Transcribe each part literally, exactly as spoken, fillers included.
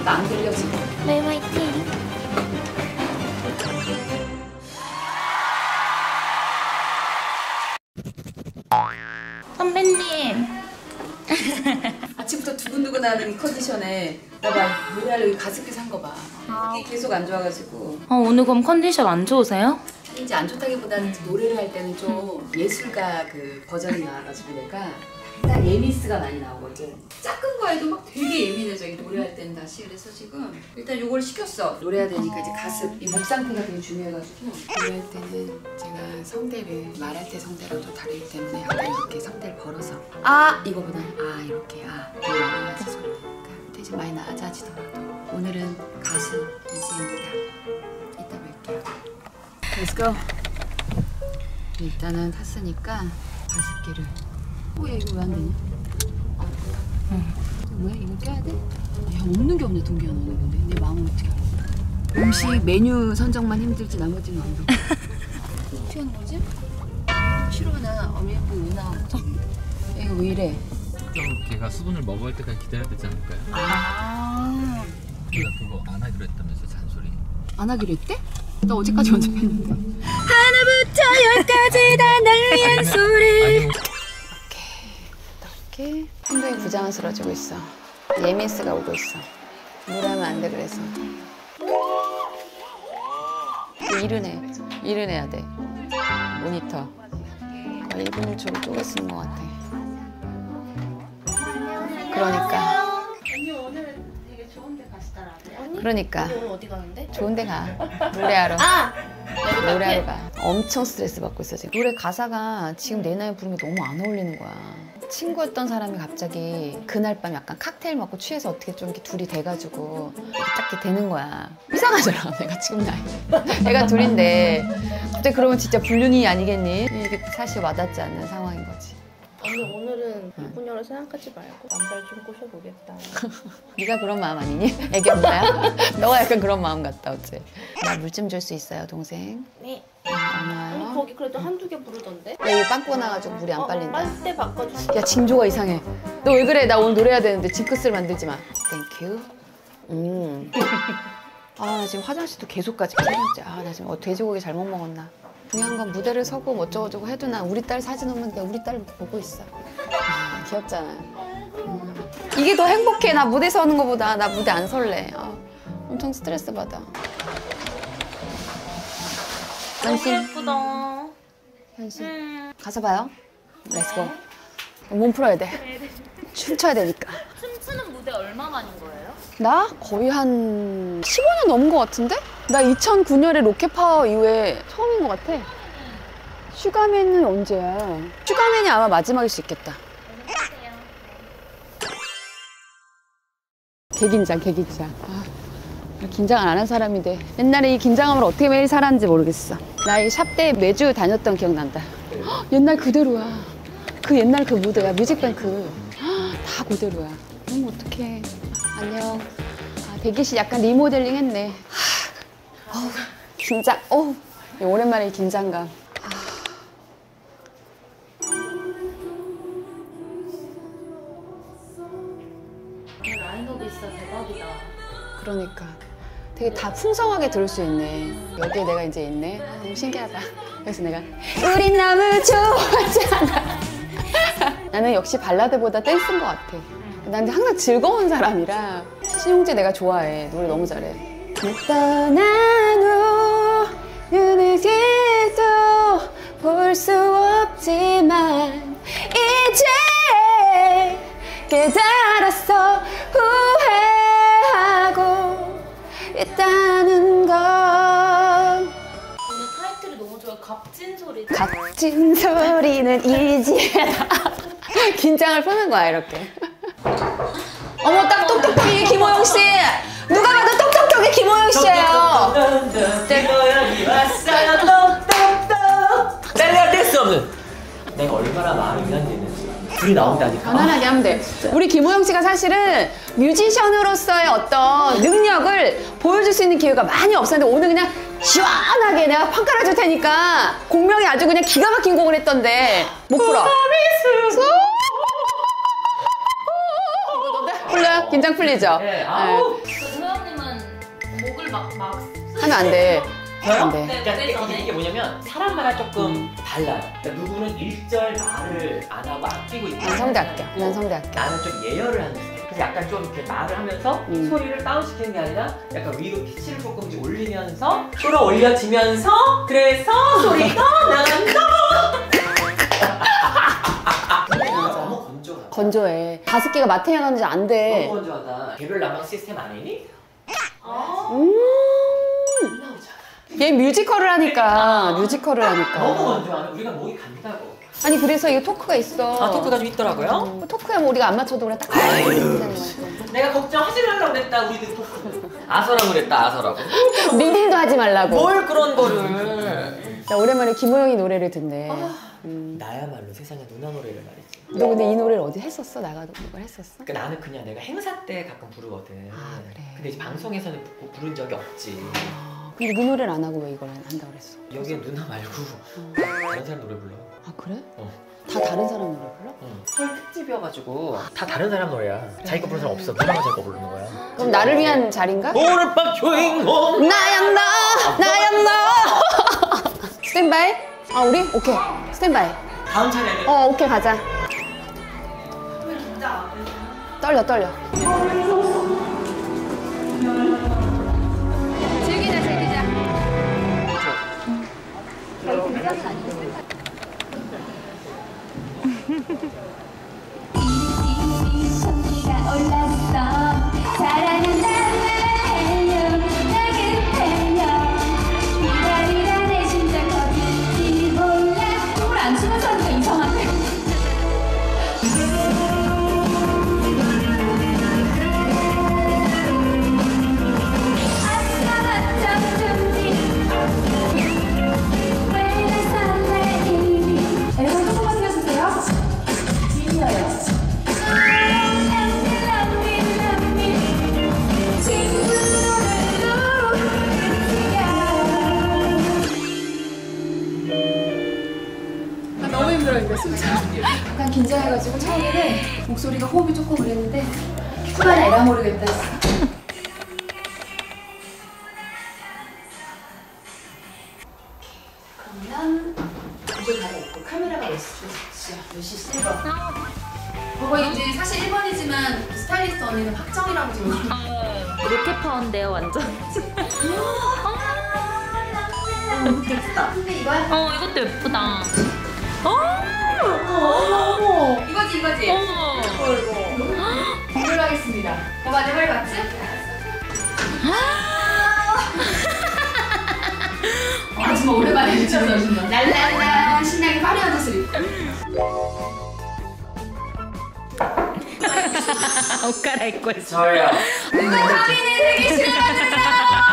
나 안 들려 지금? 네, 화이팅. 선배님. 아침부터 두근두근하는 이 컨디션에 나봐 노래하려고 가습기 산 거 봐. 아. 이게 계속 안 좋아가지고. 어, 오늘 그럼 컨디션 안 좋으세요? 이제 안 좋다기보다는 노래를 할 때는 좀 예술가 그 버전이 나와가지고 내가 딱 예미스가 많이 나오거든. 작은 거에도 막 되게 예민해져. 이 노래할 때는 다시. 그래서 지금 일단 요걸 시켰어. 노래해야 되니까 이제 가습, 이 목 상태가 되게 중요해가지고 노래할 때는 제가 성대를 말할 때 성대랑 좀 다르기 때문에 약간 이렇게 성대를 벌어서 아 이거보다는 아 이렇게 아 이렇게 나와야지 소리가 대신 많이 낮아지더라도 오늘은 가수 이지입니다. 이따 뵐게요. Let's go. 일단은 탔으니까 가습기를. 어, 야 이거 왜 안 되냐? 어. 응. 왜 이거 껴야 돼? 야 없는 게 없네. 동기야 너는 근데 내 마음을 어떻게 알아? 음식 메뉴 선정만 힘들지 나머지는 완벽. 어떻게 하는 거지? 시로나 어밀고 은하. 이거 왜 이래? 좀 걔가 수분을 먹을 때까지 기다려야 되지 않을까요? 아. 걔가 그거 안 하기로 했다면서 잔소리. 안 하기로 했대? 나 어제까지 연습했는데. 하나부터 열까지 다 날 위한 소리. 아니, 이렇게 행동이 부자연스러워지고 있어. 예미스가 오고 있어. 노래하면 안 돼 그래서. 일은 해. 일은 해야 돼. 모니터. 거의 일 분 일 초를 쪼개 쓰는 것 같아. 그러니까. 언니 오늘 되게 좋은 데 가시더라고요. 언니? 그러니까. 오늘 어디 가는데? 좋은 데 가. 노래하러. 아! 노래하러 가. 엄청 스트레스 받고 있어 지금. 노래 가사가 지금 내 나이 부르면 너무 안 어울리는 거야. 친구였던 사람이 갑자기 그날 밤 약간 칵테일 먹고 취해서 어떻게 좀 이렇게 둘이 돼가지고 딱 이렇게 되는 거야. 이상하잖아 내가 지금 나이. 애가 둘인데 갑자기 그러면 진짜 불륜이 아니겠니? 이게 사실 와닿지 않는 상황인 거지. 언니 오늘은 이분녀를 생각하지 말고 남자를 좀 꼬셔보겠다. 네가 그런 마음 아니니? 애기 엄마야? 너가 약간 그런 마음 같다 어째. 나 물 좀 줄 수 있어요 동생? 네. 고마워요. 언니 거기 그래도 한두 개 부르던데? 야, 이거 빵꾸 나가지고 물이 안 어, 빨린다. 빨대 바꿔주세요. 야 징조가 이상해. 너 왜 그래? 나 오늘 노래해야 되는데 징크스를 만들지 마. 땡큐. 음. 아 나 지금 화장실도 계속 가지. 세 번째. 아 나 지금 어, 돼지고기 잘못 먹었나. 중요한 건 무대를 서고 뭐 어쩌고저쩌고 해도 난 우리 딸 사진 오면 내가 우리 딸 보고 있어. 아, 귀엽잖아. 음. 이게 더 행복해. 나 무대 서는 거보다. 나 무대 안 설레. 아, 엄청 스트레스 받아. 현실. 예쁘다. 현실. 음. 가서 봐요. 렛츠고. 몸 풀어야 돼. 춤춰야 되니까. 춤추는 무대 얼마 만인 거예요? 나 거의 한 십오 년 넘은 것 같은데? 나 이천구 년에 로켓파워 이후에 처음인 것 같아. 슈가맨은 언제야? 슈가맨이 아마 마지막일 수 있겠다. 개긴장, 개긴장. 아, 긴장 안 하는 사람인데 옛날에 이 긴장감을 어떻게 매일 살았는지 모르겠어. 나 이 샵 때 매주 다녔던 기억난다. 헉, 옛날 그대로야. 그 옛날 그 무대야. 뮤직뱅크. 헉, 다 그대로야. 그럼 어떡해. 안녕. 아, 대기실 약간 리모델링 했네. 하, 어우, 긴장. 어우, 오랜만에 이 긴장감. 라인업이 진짜 대박이다. 그러니까 되게 다 풍성하게 들을 수 있네. 여기에 내가 이제 있네. 너무 신기하다. 그래서 내가 우린 너무 좋았잖아. 나는 역시 발라드보다 댄스인 것 같아. 난 항상 즐거운 사람이라. 신용재 내가 좋아해. 노래 너무 잘해. 떠난 후 눈을 길도 볼 수 없지만 이제 깨달았어. 후회하고 있다는 걸. 오늘 타이틀이 너무 좋아요. 값진 소리. 값진 소리는 이제다. 긴장을 푸는 거야 이렇게. 어머 딱 똑똑똑이 김호영 씨. 누가 봐도 똑똑똑이 김호영 씨예요. 김호영이 왔어요. 똑똑똑. 뗄래야 뗄 수 없는. 내가 얼마나 마음이 유한되는지 둘이 나온다니까. 편안하게 하면 돼. 우리 김호영 씨가 사실은 뮤지션으로서의 어떤 능력을 보여줄 수 있는 기회가 많이 없었는데 오늘 그냥 시원하게 내가 판 깔아줄 테니까 공명이 아주 그냥 기가 막힌 곡을 했던데 못 풀어. 풀려? 긴장 풀리죠? 네, 아우. 네. 막 막. 하면 안 돼. 저요? 안 돼. 그러니까 이게, 이게 뭐냐면 사람마다 조금 달라요. 그러니까 누구는 일절 말을 안 하고 아끼고 있고 난 성대할게. 난 성대할게. 나는 좀 예열을 하는 스타일. 그래서 약간 좀 이렇게 말을 하면서 음. 소리를 다운시키는 게 아니라 약간 위로 피치를 조금 이제 올리면서 끌어올려지면서 그래서 소리가 난다. 너무 건조하다. 건조해. 가습기가 마탱이 가는지 안 돼. 너무 건조하다. 개별 난방 시스템 아니니? 음. 안 나오잖아. 얘 뮤지컬을 하니까 뮤지컬을 너무 하니까. 건조하면 우리가 목이 간다고. 아니 그래서 이게 토크가 있어. 아 토크가 좀 있더라고요. 뭐 토크야 뭐 우리가 안 맞춰도 그냥 딱 되는 거야. 내가 걱정하지 말라고 그랬다 우리들 토크. 아서라고 그랬다 아서라고. 리딩도 하지 말라고. 뭘 그런 거를. 나 오랜만에 김호영이 노래를 듣네. 음. 나야말로 세상에 누나 노래를 말이지. 너 근데 이 노래를 어디 했었어? 나가도 이걸 했었어? 그러니까 나는 그냥 내가 행사 때 가끔 부르거든. 아, 그래. 근데 이제 방송에서는 부, 부른 적이 없지. 아, 근데 그 노래를 안 하고 왜 이걸 한다 그랬어? 여기에 누나 말고 어. 다른 사람 노래 불러. 아 그래? 어. 다 다른 사람 노래 불러? 응. 설 특집이어가지고 다 다른 사람 노래야. 자기 거 부르는 사람 없어. 누나가 자기 거 부르는 거야. 그럼 나를 위한 자리인가? 오늘 밤 주인공. 나야 너! 나야 너! 스탠바이? 아 우리? 오케이 스탠바이. 다음 차례는. 어 오케이 가자. 떨려 떨려. 즐기자 즐기자. 손기가 올랐어 사랑한다는 해요 나긋해요 기다리다 내 심장 거칠지 몰라 꿈을 안 추면서 하니까 이상한데 아싸 맞짱 준비 왜 이래 설레이니 앨범 조금만 들려주세요 미니어요 너무 힘들어 이거 진짜. 약간 긴장해가지고 처음에는 목소리가 호흡이 조금 그랬는데 후반에 에라 모르겠다 했어. 그러면 이제 갈아입고 카메라가 몇 시? 몇 시 실버. 그거 이제 사실 일 번이지만 스타일리스트 언니는 확정이라고 지금. 로켓 파운데요 완전. 예쁘다. 근데 이거야? 어 이것도 예쁘다. 이거지 이거지. 어머. 이걸로 하겠습니다. 오빠 내 말 맞지? 아 정말 오랜만에 미쳤어. 랄랄라 신나게 화려한 옷을 입고. 옷 갈아입고 있어. 저요. 가빈이 되게 싫어하잖아.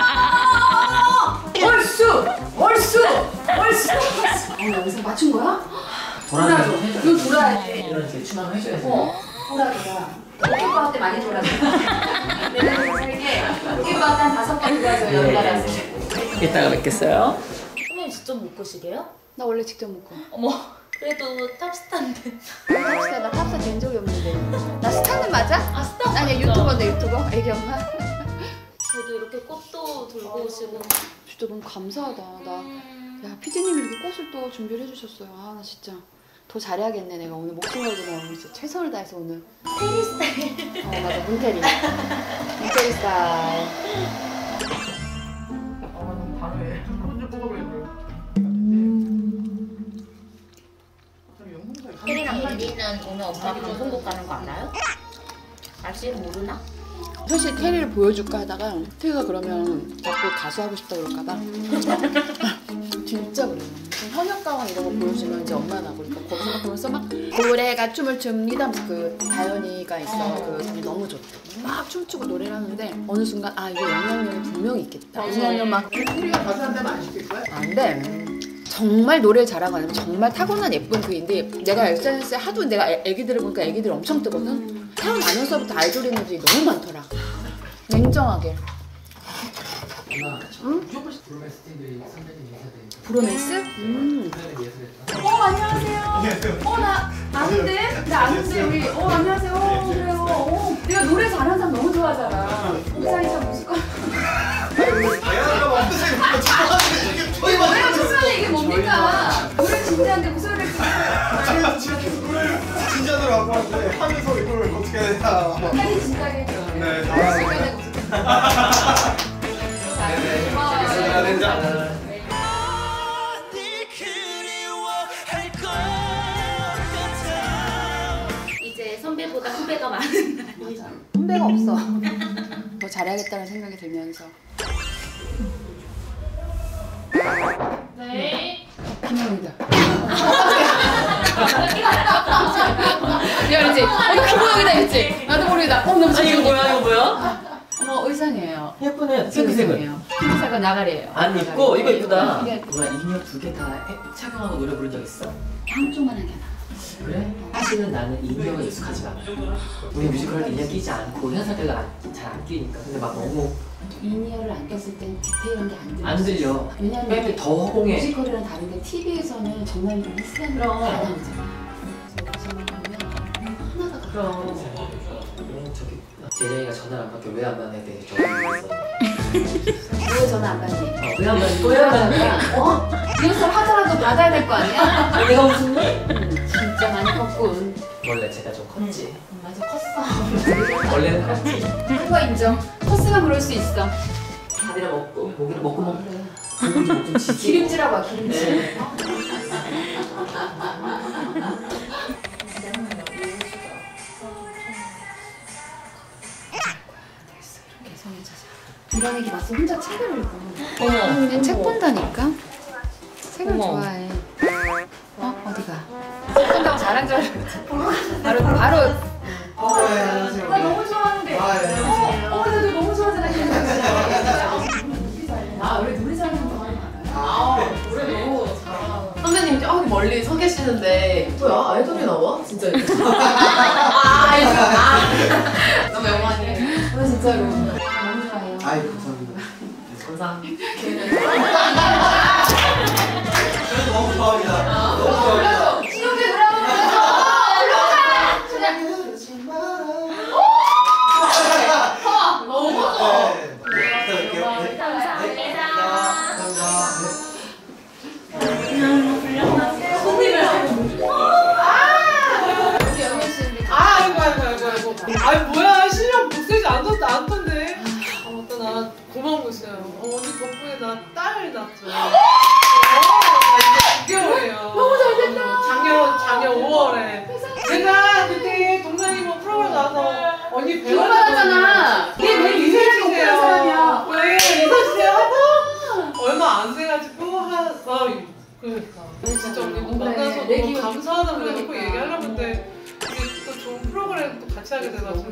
얼쑤! 얼쑤! 얼쑤! 어, 여기서 맞춘 거야? 돌아줘. 이거 돌아야 돼. 이런 대충만 해줘야지. 어, 돌아 돌아. 로켓바우 때 많이 돌아줘. 내가 살게 로켓바우 때한 다섯 번 돌아줘요. 연달아서. 이따가 뵙겠어요. 선생님 직접 묶으시게요 나 원래 직접 묶어. 어머. 그래도 탑스타인데. 탑스타 나 탑스타 된 적이 없는데. 나 스타는 맞아? 아 스타. 아니야 유튜버인데 유튜버. 애기 엄마. 저도 이렇게 꽃도 들고 오시고. 진짜 너무 감사하다. 나. 음. 야 피디님이 이렇게 꽃을 또 준비를 해주셨어요. 아 나 진짜 더 잘해야겠네. 내가 오늘 목숨 걸고 내가 오늘 진짜 최선을 다해서 오늘. 테리 스타일. 어 맞아 문테리. 문테리 스타일. 테리랑 릴리는 오늘 엄마 방송국 가는 거 알아요? 아직 모르나? 사실 테리를 보여줄까 하다가 테리가 그러면 자꾸 가수 하고 싶다 그럴까봐. 진짜 그래요. 현역가왕 이런 거 보여주면 이제 엄마가 그러니까 거기서 막 보면서 막 고래가 춤을 춥니다. 그 다현이가 있어. 그 사람이 너무 좋대. 막 춤추고 노래를 하는데 어느 순간 아 이게 영향력이 분명히 있겠다. 왜냐면 막 테리가 가수 한다면 안 시킬 거야? 안 돼. 정말 노래를 잘하고 아니면 정말 타고난 예쁜 그인데 내가 에스엔에스에 하도 내가 애, 애기들을 보니까 애기들이 엄청 뜨거든. 태어나면서부터 아이돌 애들이 너무 많더라. 냉정하게. 누나 응? 무조건 브로맨스 팀들이 선배님 인사드리니까 브로맨스? 음. 선배님 예술했다. 어 안녕하세요. 어 나 아는데? 나 아는데 우리 어 안녕하세요. 어 그래요. 어 내가 노래 잘하는 사람 너무 좋아하잖아. 옥상에서 무슨 거? 오빠한테 무슨 소리를 진짜로 갖고 왔는데 하면서 이걸 어떻게 해야 되나. 빨리 진작에 해줘. 네, 시간에 무슨 네네. 알겠습니다. 된장. 이제 선배보다 후배가 많은 날이. 선배가 없어. 더 잘해야겠다는 생각이 들면서. 네. 김영이다. 야, 그랬지? 어, 이거 김영이다 했지? 나도 모르겠다. 어, 너무 아니 이거 좋지? 뭐야 이거 뭐야? 어머, 의상이에요. 예쁘네. 핑크색은. 핑크색은 나가리예요. 안 입고 이거 이쁘다. 이게 누나 인이어 두 개 다 착용하고 노래 부른 적 있어? 한쪽만 하게 나. 그래? 사실은 나는 인이어가 익숙하지가 않아. 우리 뮤지컬 때 인이어 끼지 않고 현상들도 잘 안 끼니까. 근데 막 너무 이니어를 안 꼈을 땐 디테일한 게 안 들려. 안 들려. 왜냐면 빼면 더 허공에. 뮤지컬이랑 다른데 티비에서는 정말 좀 이스란 다 나오잖아. 저기서만 보면 하나가 다 그럼. 음, 저기 제레이가 전화를 안 받게 왜 안 받는 데 저기 있어. 왜 전화 안 받니? 어, 왜 안 받니? 또 왜 안 받니? 어? 리허설 하더라도 받아야 될 거 아니야? 내가 무슨 일? 음, 진짜 많이 컸군. 원래 제가 좀 컸지. 음, 맞아, 컸어. 원래는 컸지. 그거 인정. 컸으면 그럴 수 있어. 밥이나 먹고 고기를 먹고 먹고 그래. 고기 좀 지지. 기름지라고 하, 기름지. 네. 개성이 찾아. 이런 얘기 봤어. 혼자 책을 읽고. 어머. 근데 책 본다니까? 책을 어머. 좋아해. 어? 어디가? 책 본다고 자랑 줄 알았지. 바로, 바로. 어, 네, 안녕하세요. 나 너무 좋아하는데. 아, 네. 어, 어, 나도 너무 좋아하잖아. 아, 우리 노래 잘하는 거 많아요. 아, 노래 너무 잘하고. 선배님 저기 멀리 서 계시는데 뭐야? 아이돌이 나와? 진짜 이렇게. 아, 아이돌. 아. 너무 영광이에요. 어, 진짜로. 너무 좋아해요. 아이, 감사합니다. 감사합니다. 그래도 너무 좋아합니다. 너무 좋아합니다. 신용대 돌아오면서 너무 네. 부탁드릴게요. 네. 감사합니다. 감사합니다. 손님을 우리 영민 씨. 아, 아이고, 아이고, 아이고, 아이고. 아이, 뭐야. 실력 목소리 안 떴다, 안 떴네. 아, 맞다. 나 고마운 거 있어요. 어, 언니 덕분에 나 딸 낳았죠. 어, 나 이제 구 개월이에요. 너무 잘 됐다. 작년, 작년 오월에. 제가 그때 동산이 뭐 프로그램 나와서 언니 기억나잖아. 걔 왜 이세라가 없던 사람이야. 왜 이사시대요 하고 얼마 안 돼가지고 한 아, 그러니까 진짜 언니 그래, 만나서 내 너무 기억이 감사하다고 내가 꼭 그러니까. 얘기하려고 했는데 이게 또 좋은 프로그램 또 같이 하게 돼가지고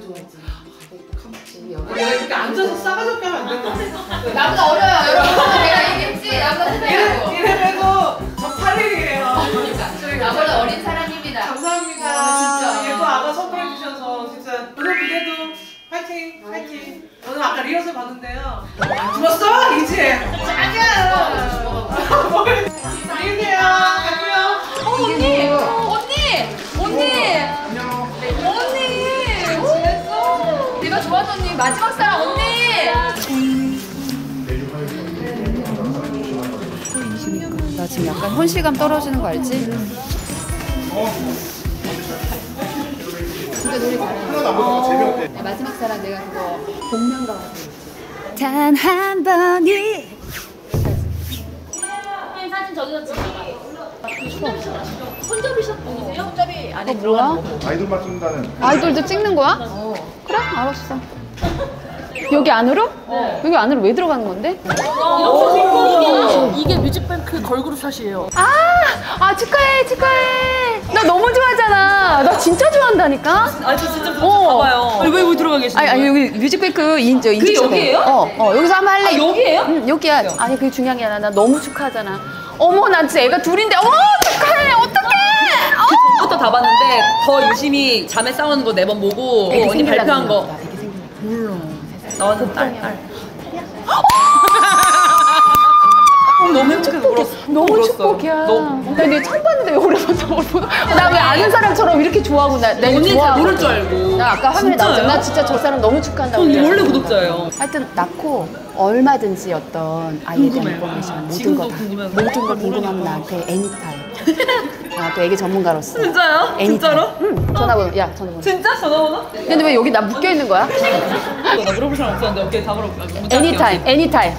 내가 이렇게 앉아서 싸가지 없게 하면 안 된다. 나보다 어려요, 여러분. 내가 얘기했지? 나보다 선배라고. 이래봬도 저 팔 일이에요. 나보다 어린 사람입니다. 감사합니다. 어, 진짜. 예쁜 아가 선물해 주셔서 진짜 오늘 무대도 화이팅 화이팅. 오늘 아까 리허설 봤는데요. 안 죽었어 이제. 아니야. 안녕히 계세요. 안녕. 어, 언니! 언니! 언니! 안녕. 언니! 잘했어. 내가 좋아하던 언니, 마지막 사랑 언니! 나 지금 약간 혼실감 떨어지는 거 알지? 진짜 노래 잘해. 어, 네, 마지막 사랑 내가 그거 복면가 단 한 번이 선생님 사진 저기서 찍어요. 손잡이셨 분이세요? 손잡이 안에 뭐야? 아이돌 맞춘다는. 아이돌도 찍는 거야? 그래? 알았어. 여기 안으로? 여기 안으로 왜 들어가는 건데? 이게 뮤직뱅크 걸그룹 샷이에요. 아! 아 축하해 축하해. 나 너무 좋아하잖아. 나 진짜 좋아한다니까. 아, 저 진짜 어. 봐봐요. 아니, 왜 여기 들어가 계시는 아니 거예요? 아니 여기 뮤직뱅크 인저 인증. 여기예요? 어, 어 여기서 한번 할래. 아, 여기예요? 응 여기야. 아니 그게 중요한 게 아니라 나 너무 축하하잖아. 어머 난 진짜 애가 둘인데 어머 축하해 어떡해. 어. 부터 다 봤는데 더 유심히 자매 싸우는 거 네 번 보고 애기 언니 생기려고 발표한 거. 그러나 보다. 애기 생기려고. 물론. 나한테 딸, 딸. 너무 행복해서 울었어. 너무 울었어. 축복이야. 너무. 나 근데 처음 봤는데 왜 오래 봤어? 나 왜 아는 사람처럼 이렇게 좋아하고 나 내가 언니 잘 좋아하고. 모를 줄 알고. 나 아까 화면에 진짜요? 나왔잖아. 나 진짜 저 사람 너무 축하한다고. 언니 그랬잖아. 원래 구독자예요. 하여튼 낳고 얼마든지 어떤 아이에 대한 인포메이션 모든 지금도 거 다. 궁금해요. 모든 걸 궁금하면 나한테 애니타임. 아, 또 애기 전문가로서. 진짜요? 애니타임. 진짜로? 응. 전화번호. 야, 전화번호. 진짜? 전화번호? 근데 왜 여기 나 묶여 있는 거야? 나 물어볼 사람 없었는데 오케이 다 물어볼게. 애니타임. 애니타임.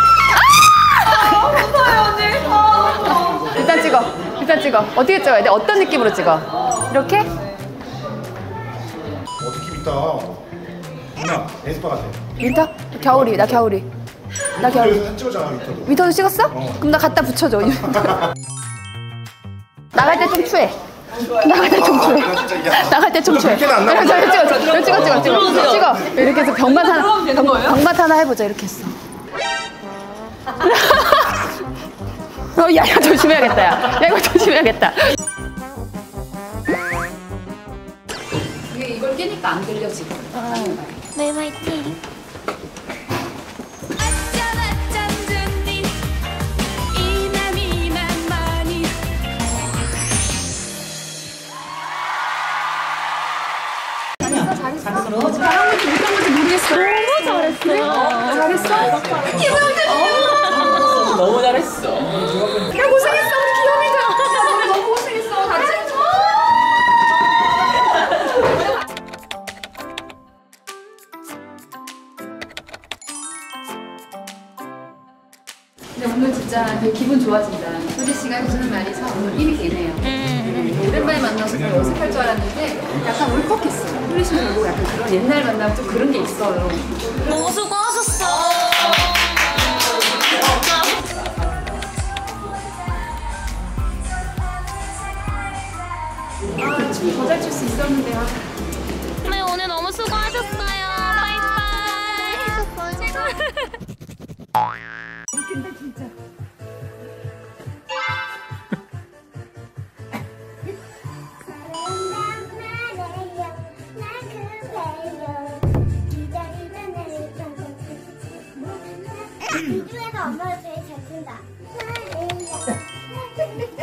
아 무서워요 언니. 아. 일단 찍어. 일단 찍어. 어떻게 찍어야 돼? 어떤 느낌으로 찍어? 이렇게? 어, 느낌 있다. 누나, 에스파 같아. 윈터? 겨울이. 나 겨울이. 나 겨울이. 여기서 사진 찍었잖아, 밑에도. 윈터도 찍었어? 그럼 나 갖다 붙여줘. 나갈 때 좀 추해. 나갈 때 좀 추해. 나 진짜 야. 나갈 때 좀 추해. 그렇게는 안 나와. 찍어, 찍어, 찍어, 찍어, 찍어, 찍어, 찍어, 찍어. 이렇게 해서 병맛 하나, 병, 병맛 하나 해보자. 이렇게 했어. 어, 야, 이거 조심해야겠다. 야, 야 이거 조심해야겠다. 이게 이걸 끼니까 안 들려 지금. 네, 화이팅. 너무 잘했어. 야 고생했어 우리 귀염이들. 오늘 너무 고생했어. 같이 해줘. 근데 오늘 진짜 되게 기분 좋아진다. 효리 씨가 해주는 말이 참 오늘 힘이 되네요. 음, 오랜만에 만나서 더 어색할 줄 알았는데 약간 울컥했어. 효리 씨는 보고 약간 그런 옛날 만나면 좀 그런 게 있어요. 너무 수고하셨어. 아, 춤 더 잘 출 수 있었는데. 아. 네, 오늘 너무 수고하셨어요. 바이바이. 최고. 근데 진짜. 이 중에서 엄마가 제일 잘 춘다.